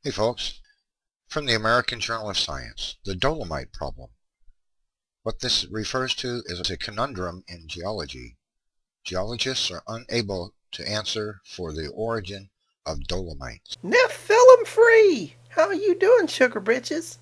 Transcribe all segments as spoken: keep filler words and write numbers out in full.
Hey folks, from the American Journal of Science, the Dolomite problem. What this refers to is a conundrum in geology. Geologists are unable to answer for the origin of dolomite. NephilimFree! How you doing, sugar britches?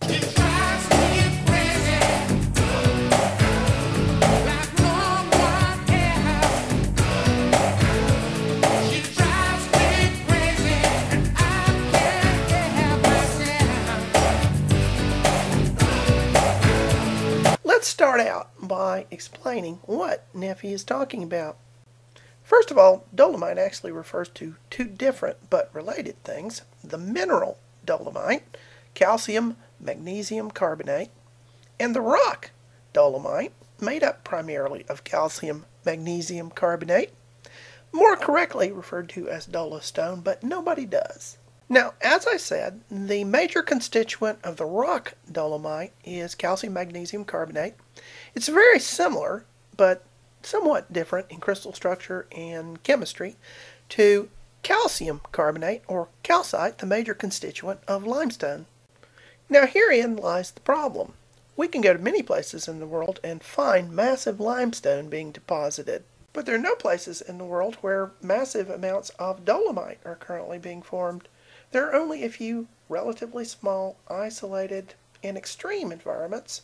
Let's start out by explaining what Nephi is talking about. First of all, dolomite actually refers to two different but related things. The mineral dolomite, calcium magnesium carbonate, and the rock dolomite, made up primarily of calcium magnesium carbonate, more correctly referred to as dolostone, but nobody does. Now, as I said, the major constituent of the rock dolomite is calcium magnesium carbonate. It's very similar, but somewhat different in crystal structure and chemistry, to calcium carbonate, or calcite, the major constituent of limestone. Now, herein lies the problem. We can go to many places in the world and find massive limestone being deposited, but there are no places in the world where massive amounts of dolomite are currently being formed. There are only a few relatively small, isolated, and extreme environments,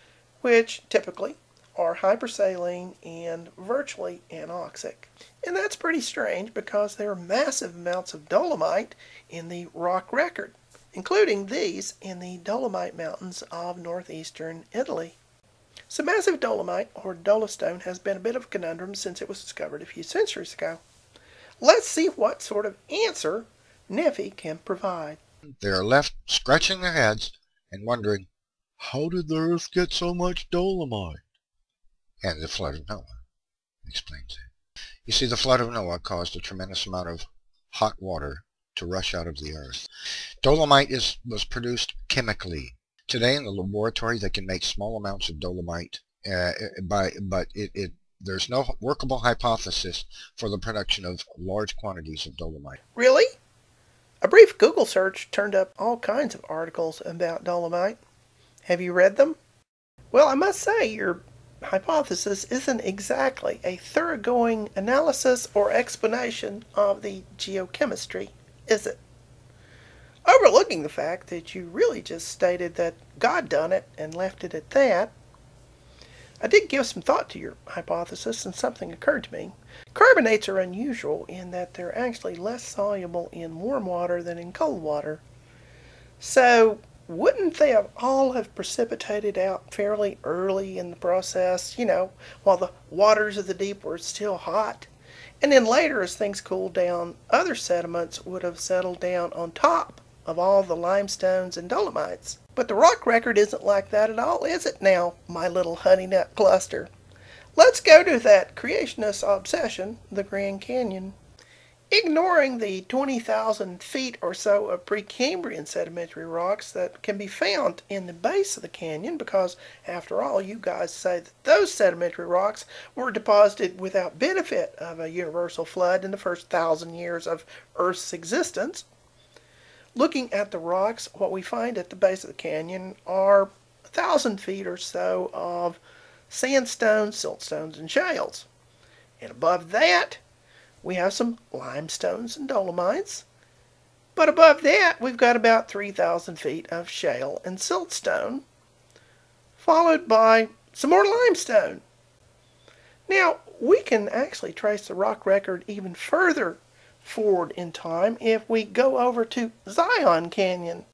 which typically are hypersaline and virtually anoxic. And that's pretty strange because there are massive amounts of dolomite in the rock record, including these in the Dolomite Mountains of northeastern Italy. So massive dolomite, or dolostone, has been a bit of a conundrum since it was discovered a few centuries ago. Let's see what sort of answer Nephi can provide. They are left scratching their heads and wondering, how did the earth get so much dolomite? And the flood of Noah explains it. You see, the flood of Noah caused a tremendous amount of hot water to rush out of the earth. Dolomite is, was produced chemically. Today in the laboratory they can make small amounts of dolomite, uh, by, but it, it, there's no workable hypothesis for the production of large quantities of dolomite. Really? A brief Google search turned up all kinds of articles about dolomite. Have you read them? Well, I must say your hypothesis isn't exactly a thoroughgoing analysis or explanation of the geochemistry, is it? Overlooking the fact that you really just stated that God done it and left it at that, I did give some thought to your hypothesis and something occurred to me. Carbonates are unusual in that they're actually less soluble in warm water than in cold water. So, wouldn't they have all have precipitated out fairly early in the process, you know, while the waters of the deep were still hot? And then later, as things cooled down, other sediments would have settled down on top of all the limestones and dolomites. But the rock record isn't like that at all, is it now, my little honey nut cluster? Let's go to that creationist obsession, the Grand Canyon. Ignoring the twenty thousand feet or so of Precambrian sedimentary rocks that can be found in the base of the canyon, because after all, you guys say that those sedimentary rocks were deposited without benefit of a universal flood in the first thousand years of Earth's existence. Looking at the rocks, what we find at the base of the canyon are a thousand feet or so of sandstones, siltstones, and shales. And above that, we have some limestones and dolomites. But above that, we've got about three thousand feet of shale and siltstone, followed by some more limestone. Now, we can actually trace the rock record even further forward in time if we go over to Zion Canyon.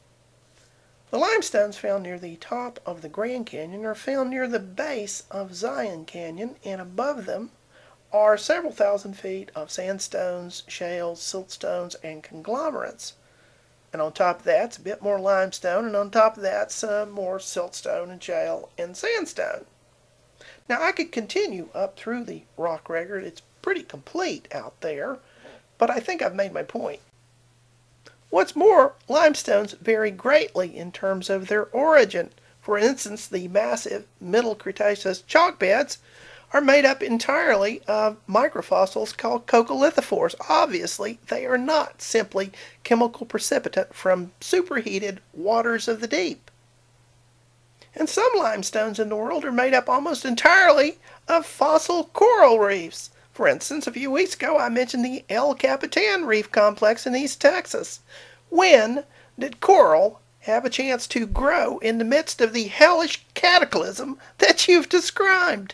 The limestones found near the top of the Grand Canyon are found near the base of Zion Canyon, and above them are several thousand feet of sandstones, shales, siltstones, and conglomerates. And on top of that, it's a bit more limestone, and on top of that, some more siltstone and shale and sandstone. Now, I could continue up through the rock record. It's pretty complete out there, but I think I've made my point. What's more, limestones vary greatly in terms of their origin. For instance, the massive Middle Cretaceous chalk beds are made up entirely of microfossils called coccolithophores. Obviously, they are not simply chemical precipitate from superheated waters of the deep. And some limestones in the world are made up almost entirely of fossil coral reefs. For instance, a few weeks ago I mentioned the El Capitan Reef Complex in East Texas. When did coral have a chance to grow in the midst of the hellish cataclysm that you've described?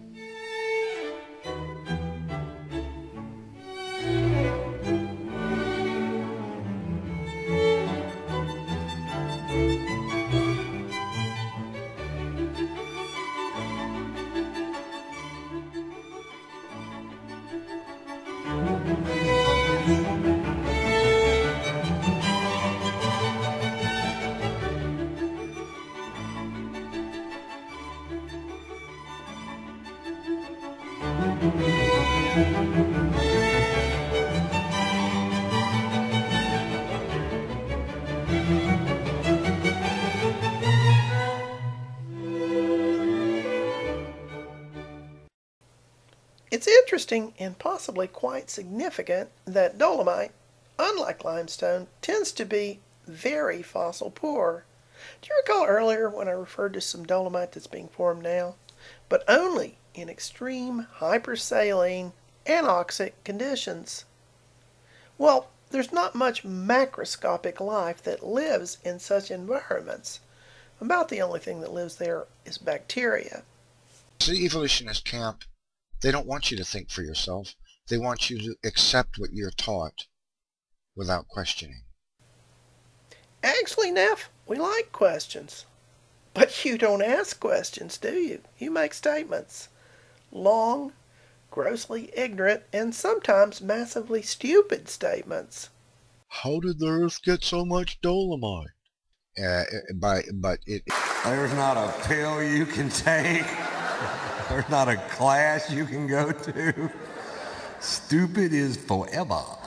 It's interesting and possibly quite significant that dolomite, unlike limestone, tends to be very fossil poor. Do you recall earlier when I referred to some dolomite that's being formed now? But only in extreme hypersaline anoxic conditions. Well, there's not much macroscopic life that lives in such environments. About the only thing that lives there is bacteria. The evolutionist camp, they don't want you to think for yourself. They want you to accept what you're taught without questioning. Actually, Neff, we like questions. But you don't ask questions, do you? You make statements. Long, grossly ignorant, and sometimes massively stupid statements. How did the Earth get so much dolomite? Uh, by, but it... There's not a pill you can take. There's not a class you can go to. Stupid is forever.